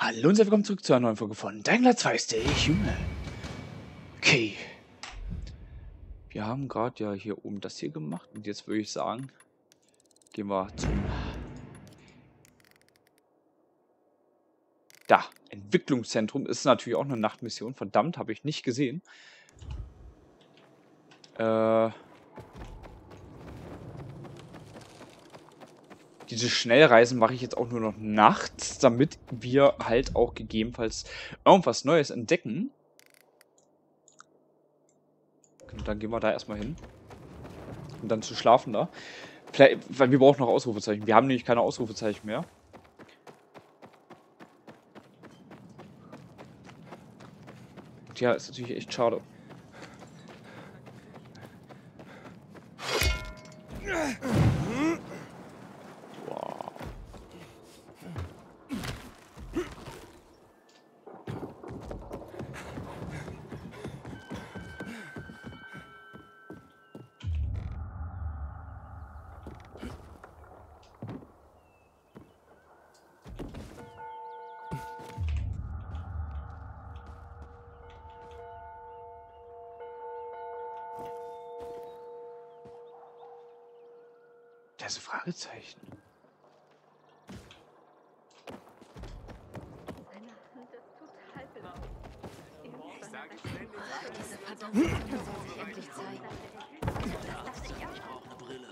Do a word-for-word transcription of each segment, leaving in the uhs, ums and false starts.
Hallo und willkommen zurück zu einer neuen Folge von Dying Light zwei Stay Human. Okay. Wir haben gerade ja hier oben das hier gemacht und jetzt würde ich sagen, gehen wir zum... Da, Entwicklungszentrum ist natürlich auch eine Nachtmission. Verdammt, habe ich nicht gesehen. Äh... Diese Schnellreisen mache ich jetzt auch nur noch nachts, damit wir halt auch gegebenenfalls irgendwas Neues entdecken. Und dann gehen wir da erstmal hin. Und dann zu schlafen da. Vielleicht, weil wir brauchen noch Ausrufezeichen. Wir haben nämlich keine Ausrufezeichen mehr. Ja, ist natürlich echt schade. Wow. Das ist ein Fragezeichen. Diese verdammte Brille soll sich endlich zeigen. Ich brauche eine Brille.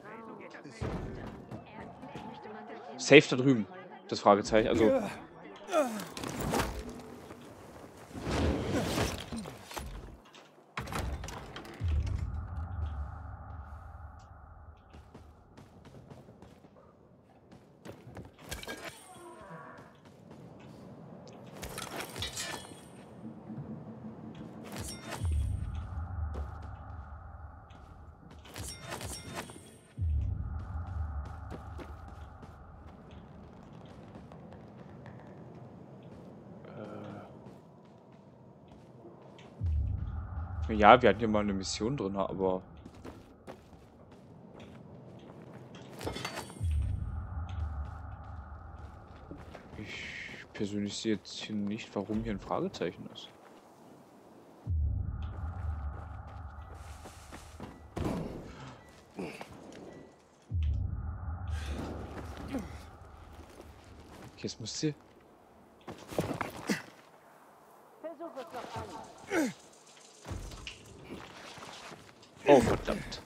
Safe da drüben. Das Fragezeichen. Also. Ja, wir hatten ja mal eine Mission drin, aber... Ich persönlich sehe jetzt hier nicht, warum hier ein Fragezeichen ist. Jetzt muss sie... Oh, verdammt.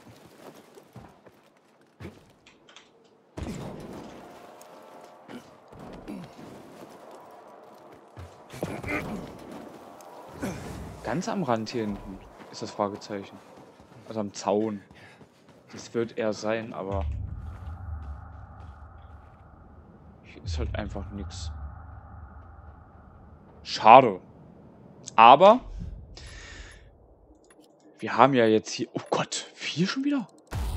Ganz am Rand hier hinten ist das Fragezeichen. Also am Zaun. Das wird er sein, aber... Hier ist halt einfach nichts. Schade. Aber... Wir haben ja jetzt hier... Oh Gott, vier schon wieder?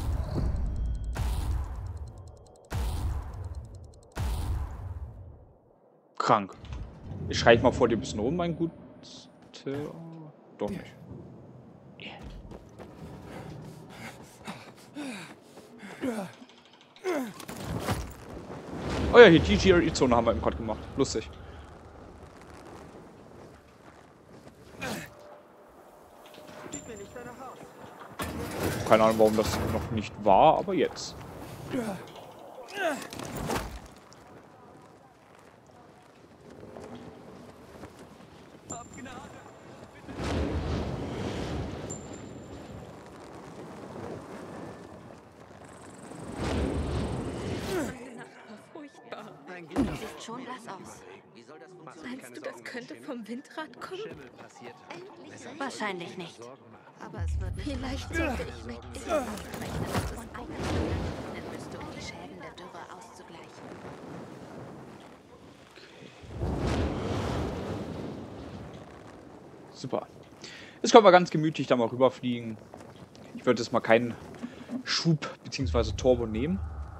Krank. Ich schreibe mal vor dir ein bisschen rum, mein Gut. Doch nicht. Oh ja, hier die G R E-Zone haben wir eben gerade gemacht. Lustig. Keine Ahnung, warum das noch nicht war, aber jetzt. Sieht schon blass aus. Meinst du, das könnte vom Windrad kommen? Wahrscheinlich nicht. Aber es wird nicht. Vielleicht sollte ich weg. Ich will ausrechnen, dass es einen müsste, um die Schäden der Dürre auszugleichen. Super. Jetzt können wir ganz gemütlich da mal rüberfliegen. Ich würde jetzt mal keinen Schub bzw. Turbo nehmen.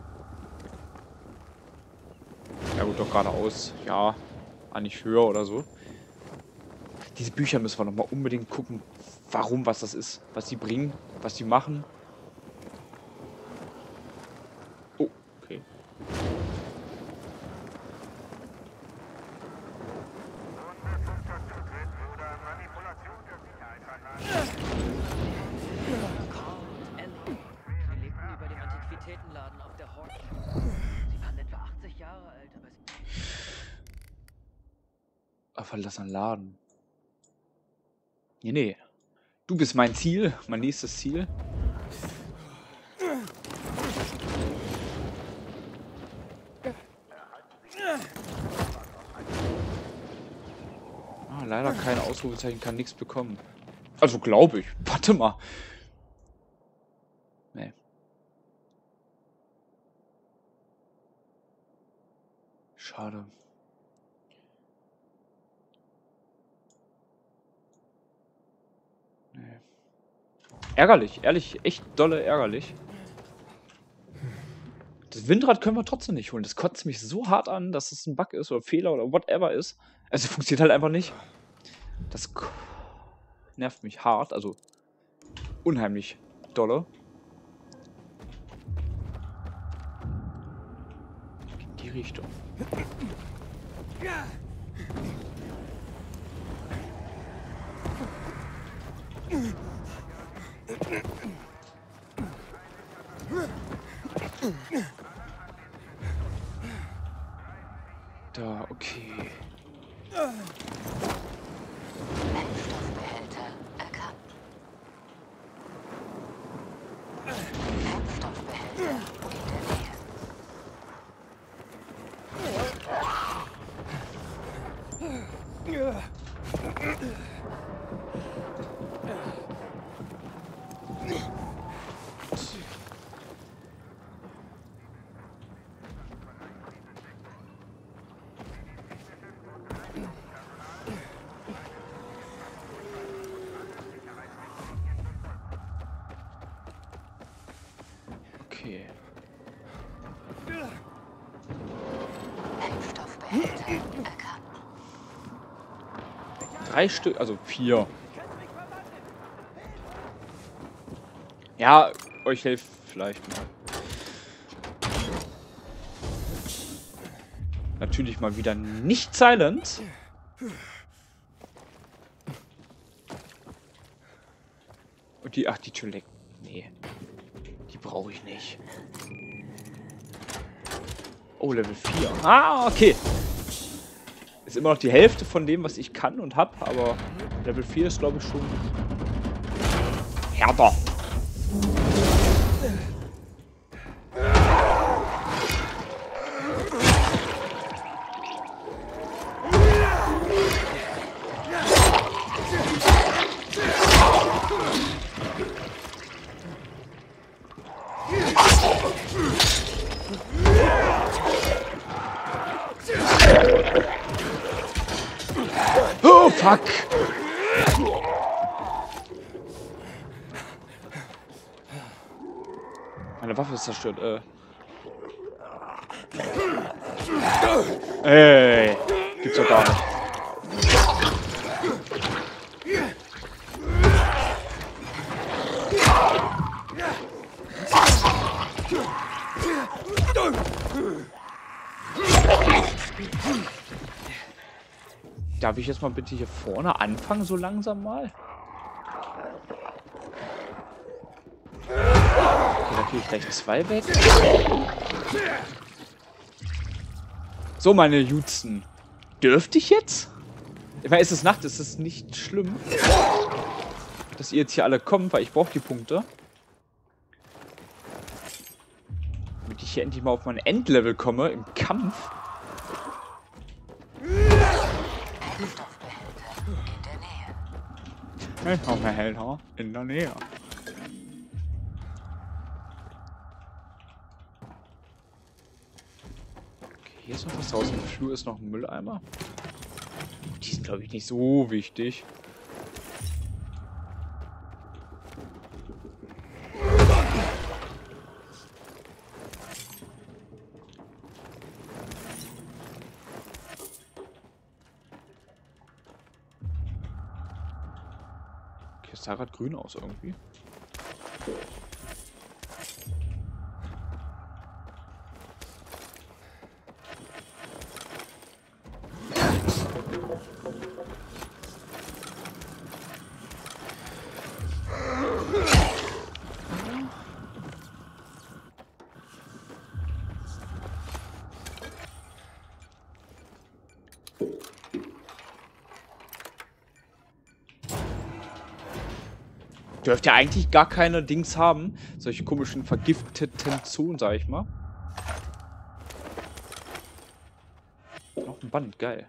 Ja gut, doch geradeaus. Ja, eigentlich höher oder so. Diese Bücher müssen wir nochmal unbedingt gucken, warum, was das ist, was die bringen, was die machen. Oh, okay. Ah, verlassener Laden. Nee, nee. Du bist mein Ziel, mein nächstes Ziel. Ah, leider kein Ausrufezeichen, kann nichts bekommen. Also glaube ich. Warte mal. Nee. Schade. Nee. Ärgerlich, ehrlich, echt dolle ärgerlich. Das Windrad können wir trotzdem nicht holen. Das kotzt mich so hart an, dass es ein Bug ist oder Fehler oder whatever ist. Also funktioniert halt einfach nicht. Das nervt mich hart, also unheimlich dolle. In die Richtung. Da, okay. Brennstoffbehälter erkannt. Brennstoffbehälter in der Nähe. Okay. Brennstoffbehälter erkannt. Drei Stück, also vier. Ja, euch hilft vielleicht mal. Natürlich mal wieder nicht silent. Und die, ach, die Tür leckt. Nee. Die brauche ich nicht. Oh, Level vier. Ah, okay. Ist immer noch die Hälfte von dem, was ich kann und hab, aber Level vier ist, glaube ich, schon härter. Oh, fuck! Meine Waffe ist zerstört, äh. Ey, gibt's doch gar nicht. Darf ich jetzt mal bitte hier vorne anfangen, so langsam mal? Okay, da kriege ich gleich zwei weg. So, meine Jutzen. Dürfte ich jetzt? Ich meine, es ist Nacht, es ist nicht schlimm, dass ihr jetzt hier alle kommt, weil ich brauche die Punkte. Damit ich hier endlich mal auf mein Endlevel komme im Kampf. Brennstoffbehälter in der Nähe. Okay, hier ist noch was draußen. Im Flur ist noch ein Mülleimer. Die sind, glaube ich, nicht so wichtig. Es sah gerade grün aus irgendwie. Dürfte ja eigentlich gar keine Dings haben. Solche komischen vergifteten Zonen, sag ich mal. Noch ein Band, geil.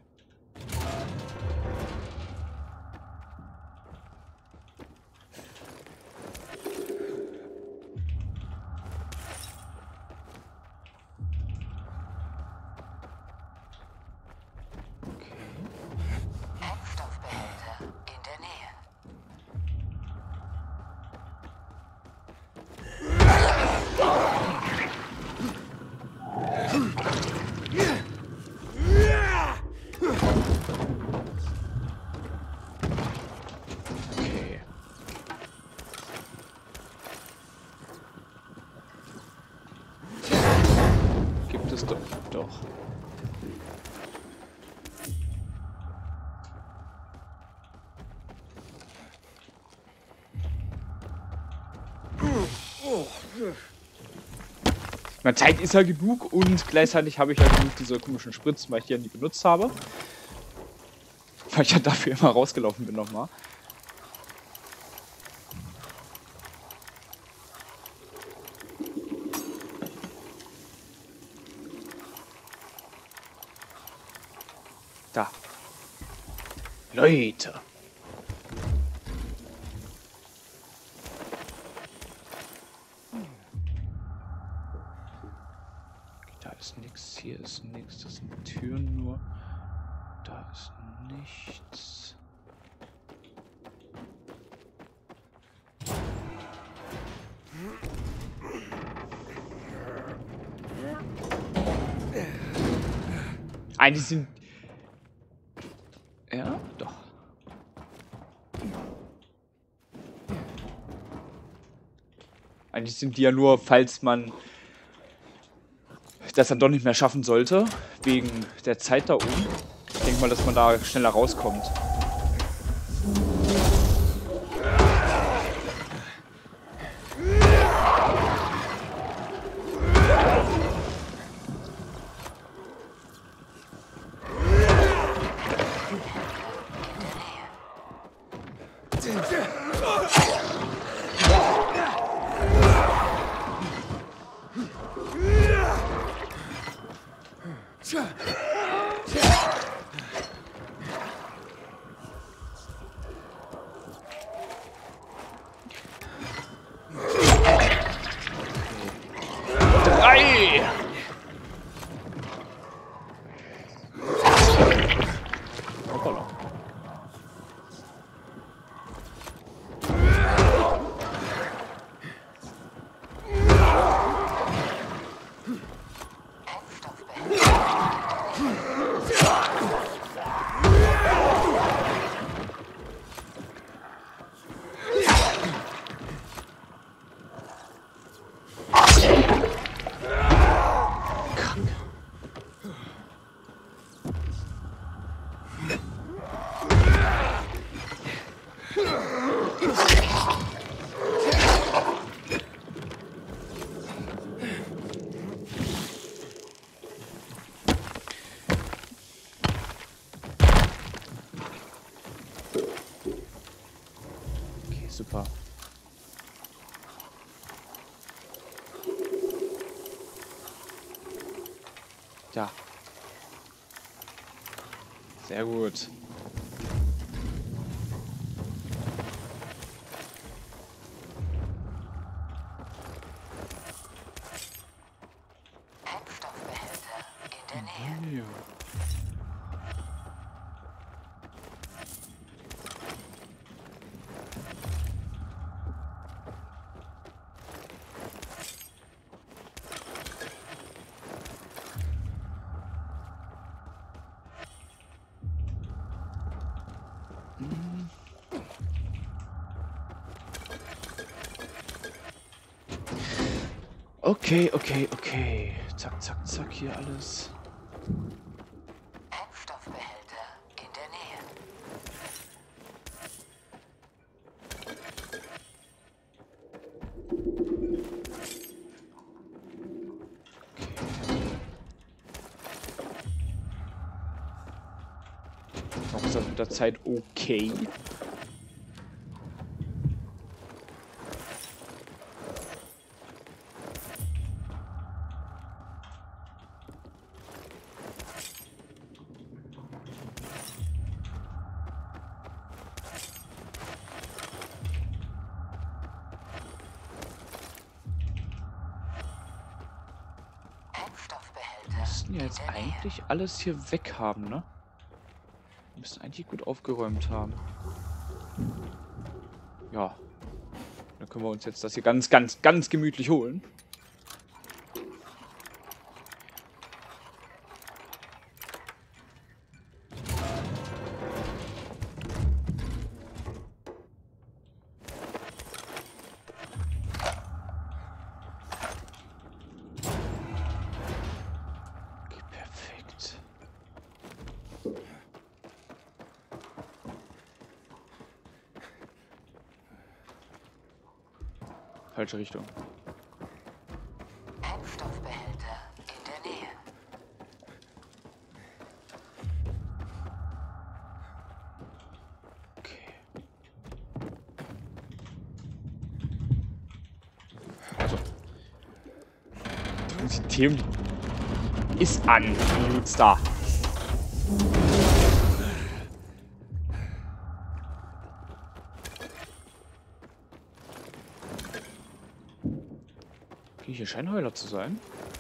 Doch. Meine Zeit ist ja genug und gleichzeitig habe ich ja genug diese komischen Spritzen, weil ich die ja nie benutzt habe. Weil ich ja dafür immer rausgelaufen bin nochmal. Da. Leute. Da ist nichts, hier ist nichts, das sind Türen nur. Da ist nichts. Eigentlich sind... Ja, doch. Eigentlich sind die ja nur, falls man das dann doch nicht mehr schaffen sollte, wegen der Zeit da oben. Ich denke mal, dass man da schneller rauskommt. Drei! Hoppala. Super. Ja. Sehr gut. Treibstoffbehälter in der Nähe. Ja. Okay, okay, okay. Zack, zack, zack, hier alles. Treibstoffbehälter in der Nähe. Noch ist das mit der Zeit okay. müssten ja jetzt eigentlich alles hier weg haben, ne? Wir müssen eigentlich gut aufgeräumt haben. Ja. Dann können wir uns jetzt das hier ganz, ganz, ganz gemütlich holen. Okay, perfekt. Falsche Richtung. Brennstoffbehälter in der Nähe. Okay. Also. Das System ist an. Ist da. Okay, hier scheint Heuler zu sein.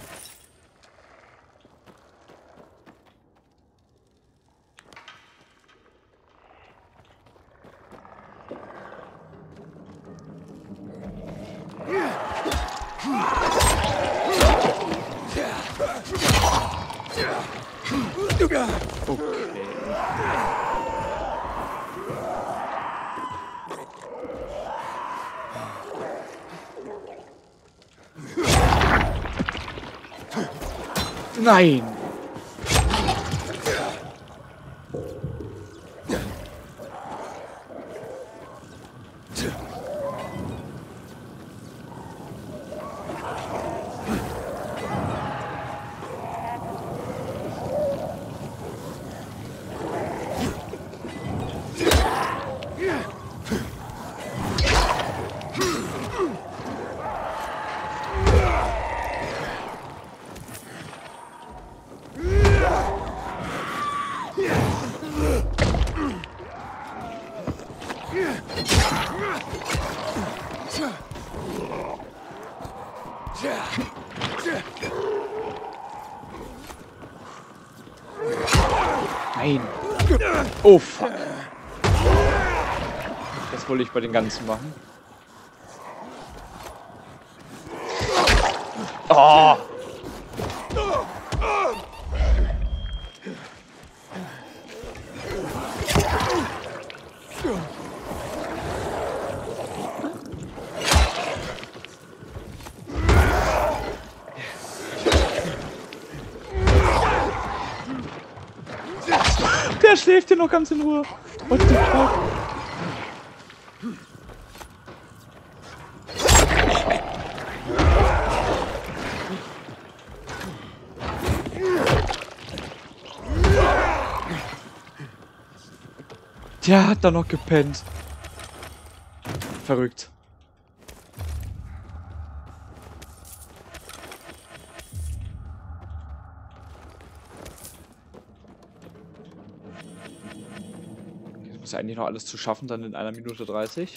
Okay. Nein! Nein. Oh, fuck. Das wollte ich bei den ganzen machen. Oh. Der schläft hier noch ganz in Ruhe. What the fuck? Der hat da noch gepennt. Verrückt. Jetzt muss ja eigentlich noch alles zu schaffen, dann in einer Minute dreißig.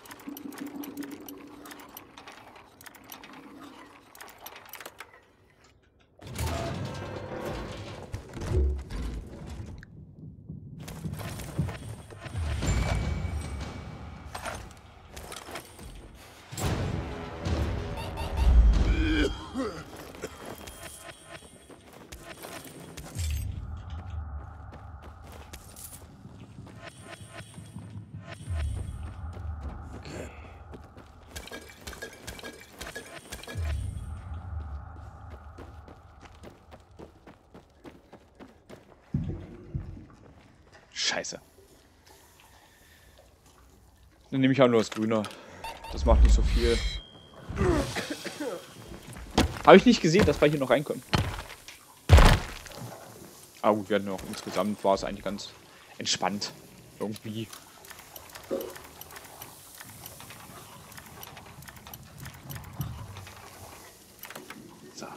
Scheiße. Dann nehme ich auch nur das Grüne. Das macht nicht so viel. Habe ich nicht gesehen, dass wir hier noch reinkommen. Aber gut, wir hatten noch insgesamt war es eigentlich ganz entspannt. Irgendwie. So.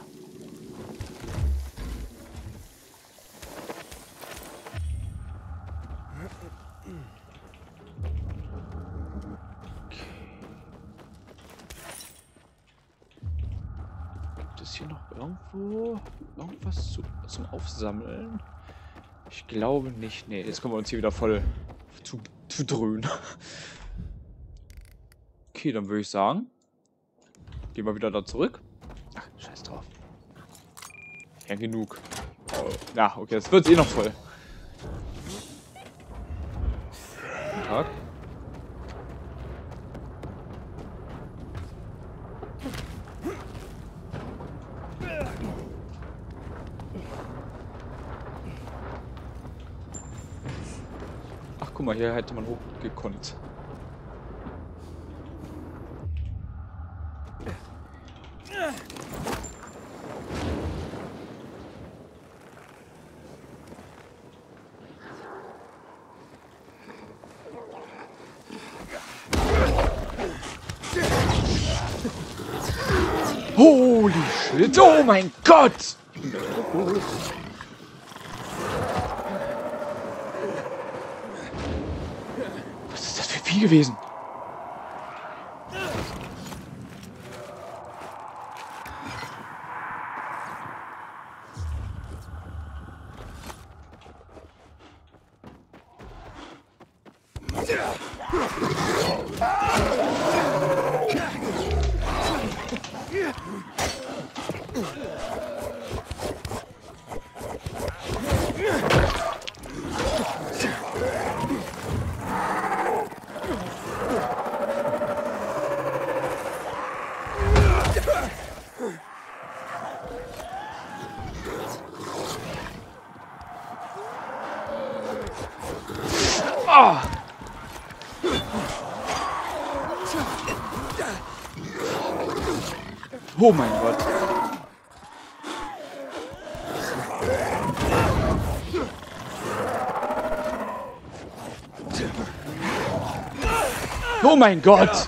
hier noch irgendwo irgendwas zu, zum Aufsammeln? Ich glaube nicht. Nee, jetzt können wir uns hier wieder voll zu, zu dröhnen. Okay, dann würde ich sagen, gehen wir wieder da zurück. Ach, scheiß drauf. Ja, genug. Oh, ja, okay, jetzt wird es eh noch voll. Guten Tag. Ach, guck mal, hier hätte man hochgekonnt. Holy shit! Oh mein Gott! Was ist das für ein Vieh gewesen? Ah! Oh mein Gott. Oh mein Gott.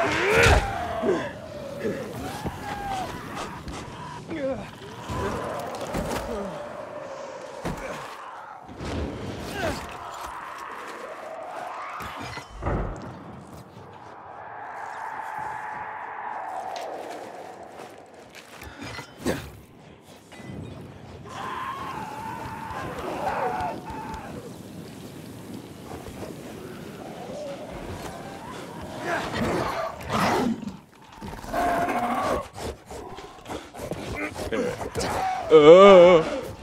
Äh.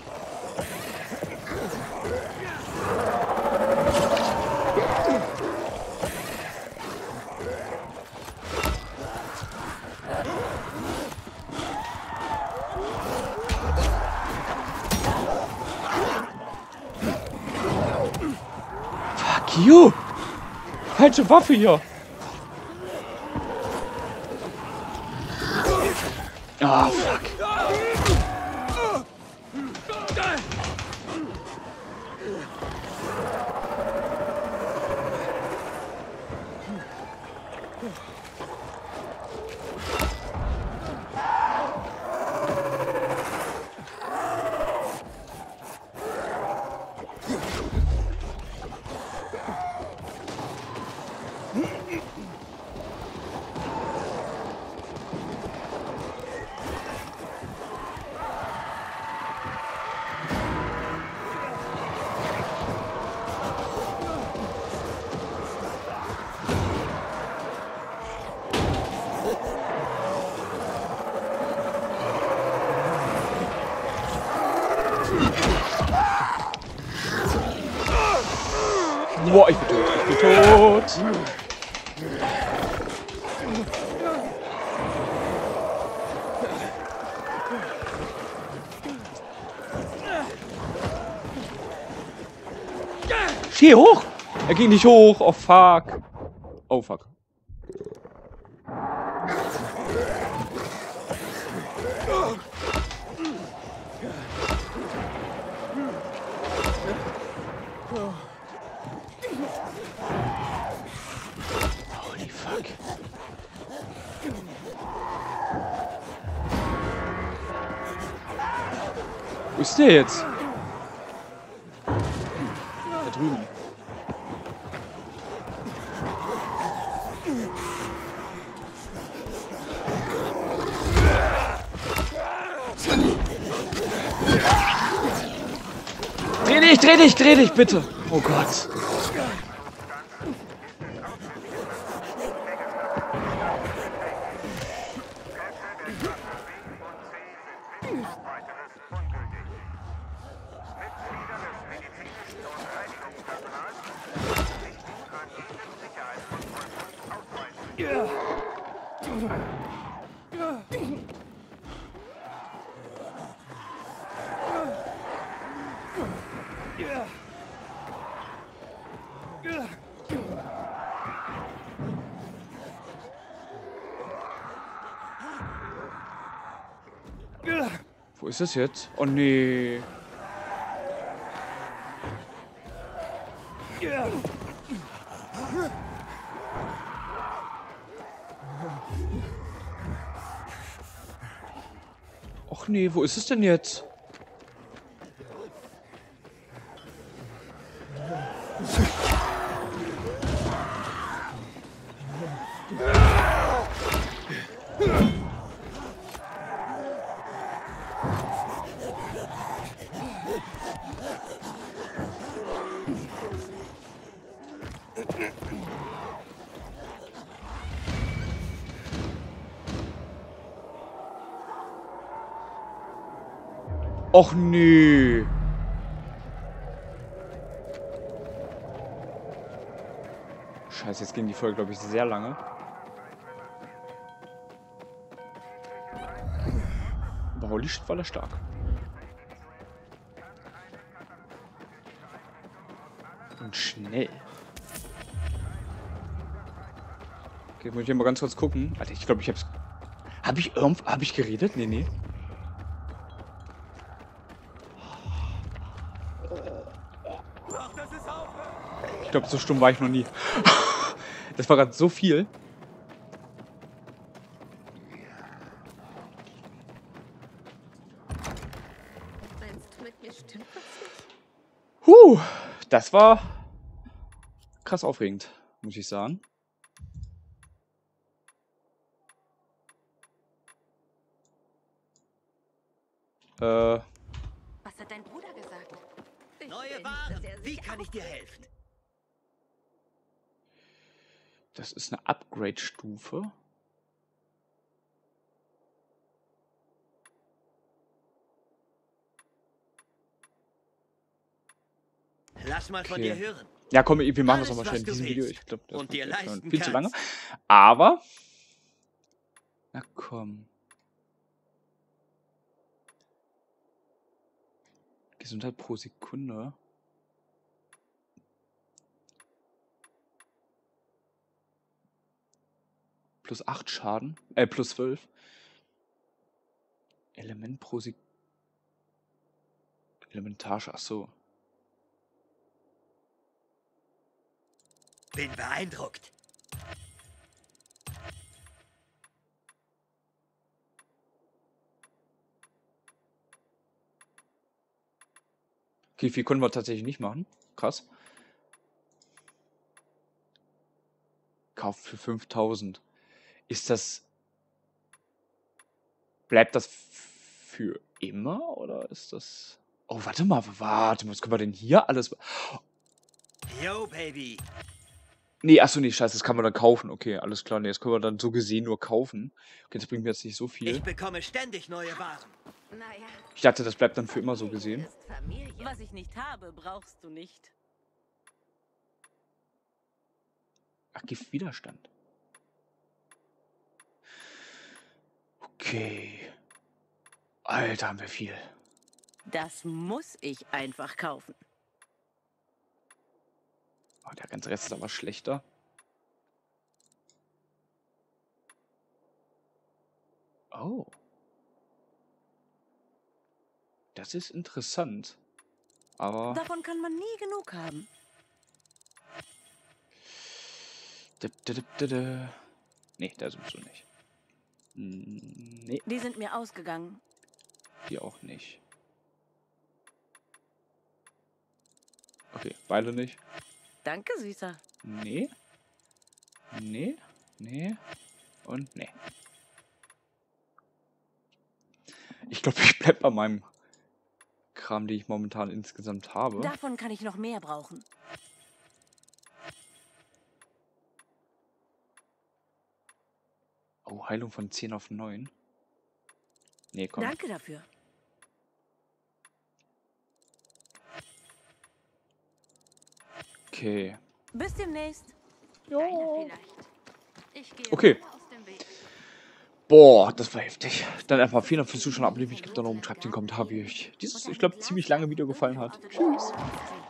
Fuck you! Falsche Waffe hier! Ah, fuck. Boah, ich bin tot, ich bin tot. Steh hoch! Er ging nicht hoch, oh fuck. Oh fuck. Holy fuck. Wo ist der jetzt? Da drüben. dich, dreh dich, dreh dich, bitte. Oh Gott. Wo ist das jetzt? Oh nee. Och nee, wo ist es denn jetzt? Och nee. Scheiße, jetzt ging die Folge, glaube ich, sehr lange. Aber holy shit, war der stark. Und schnell. Okay, muss ich hier mal ganz kurz gucken. Alter, ich glaube, ich hab's... Hab ich irgend... Hab ich geredet? Nee, nee. Ich glaube, so stumm war ich noch nie. Das war gerade so viel. Meinst du, mit mir stimmt was nicht? Huh, das war krass aufregend, muss ich sagen. Äh, Was hat dein Bruder gesagt? Ich Neue denke, Waren. dass er Wie sich kann ich dir helfen? das ist eine Upgrade-Stufe. Lass mal von Okay. dir hören. Ja, komm, wir machen das Alles, nochmal schnell in was du diesem Video. willst Ich glaube, das und wird dir jetzt schon leisten viel zu lange. kannst. Aber... Na komm. Gesundheit pro Sekunde. Plus acht Schaden. Äh, plus zwölf. Element pro Sekunde. Elementar, ach so. Bin beeindruckt. Okay, viel können wir tatsächlich nicht machen. Krass. Kauf für fünftausend. Ist das... Bleibt das für immer oder ist das... Oh, warte mal, warte mal, was können wir denn hier alles... Yo, Baby. Nee, achso, nee, scheiße, das kann man dann kaufen. Okay, alles klar, nee, das können wir dann so gesehen nur kaufen. Okay, das bringt mir jetzt nicht so viel. Ich bekomme ständig neue Waren. Naja, Ich dachte, das bleibt dann für immer so gesehen. ist Familie. Was ich nicht habe, brauchst du nicht. Ach, Giftwiderstand. Okay. Alter, haben wir viel. Das muss ich einfach kaufen. Oh, der ganze Rest ist aber schlechter. Oh. Das ist interessant. Aber... Davon kann man nie genug haben. Nee, da sowieso nicht. Nee, Die sind mir ausgegangen. hier auch nicht. Okay, beide nicht. Danke, Süßer. Nee. Nee. Nee. Und nee. Ich glaube, ich bleib bei meinem Kram, die ich momentan insgesamt habe. Davon kann ich noch mehr brauchen. Oh, Heilung von zehn auf neun. Nee, komm. Danke dafür. Okay. Bis demnächst. Deine vielleicht. Ich gehe Okay. mal aus dem Weg. Boah, das war heftig. Dann erstmal vielen Dank fürs Zuschauen, abonniert mich, gebt da noch oben, schreibt in den Kommentar, wie euch dieses, ich glaube, ziemlich lange Video gefallen hat. Tschüss.